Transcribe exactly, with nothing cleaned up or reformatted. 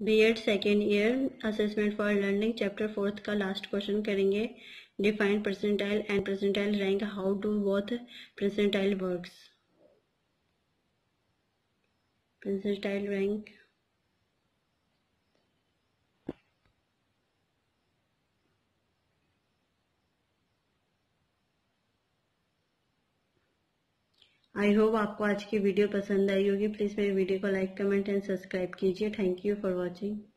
B Ed second year assessment for learning chapter fourth का last question करेंगे। Define percentile and percentile rank, how do both percentile works. Percentile rank I hope आपको आज की video पसंद आई होगी। Please मेरी video को लाइक कमेंट एंड सब्सक्राइब कीजिए। Thank you for watching.